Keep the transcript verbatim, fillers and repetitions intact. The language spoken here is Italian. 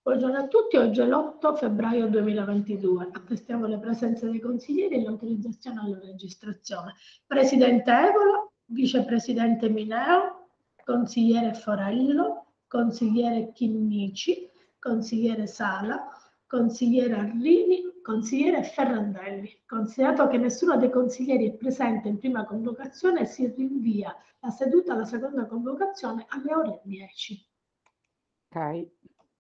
Buongiorno a tutti, oggi è l'otto febbraio duemilaventidue. Attestiamo le presenze dei consiglieri e l'autorizzazione alla registrazione. Presidente Evola, Vicepresidente Mineo, Consigliere Forello, Consigliere Chinnici, Consigliere Sala, Consigliere Arrini, Consigliere Ferrandelli. Considerato che nessuno dei consiglieri è presente in prima convocazione, si rinvia la seduta alla seconda convocazione alle ore dieci. Ok.